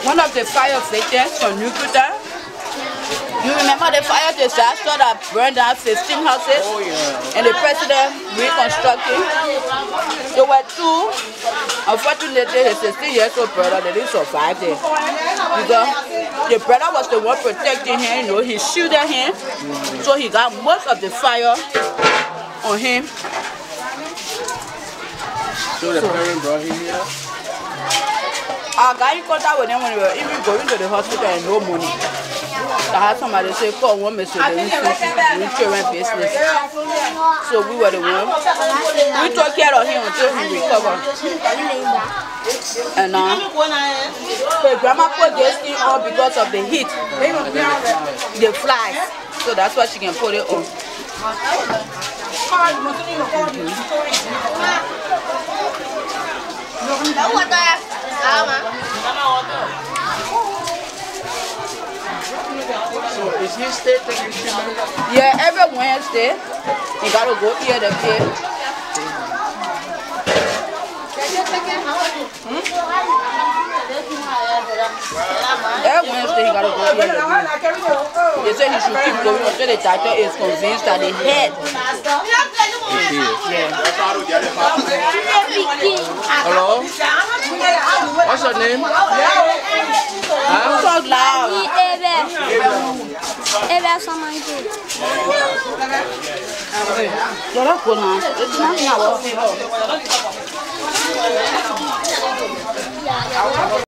one of the fire victims from Nukuta. You remember the fire disaster that burned down 15 houses? Oh, yeah. And the president reconstructing? There were two. Unfortunately, his 16-year-old brother, they didn't survive it. Because the brother was the one protecting him, you know, he shielded him. So he got most of the fire on him. So the parent brought him here? I got in contact with them when we were even going to the hospital and no money. I had somebody say, call one Mr. Insurance business. So we were the one. We took care of him until he recovered. And his grandma put this thing on because of the heat. The flies. So that's why she can put it on. So is he still taking treatment? Yeah, every Wednesday, you gotta go here the pay. Every Wednesday, he gotta go here the pay. They say he should keep going until the doctor is convinced that the head. Hello? What's your name? Talk loud. You're not good now. It's not now.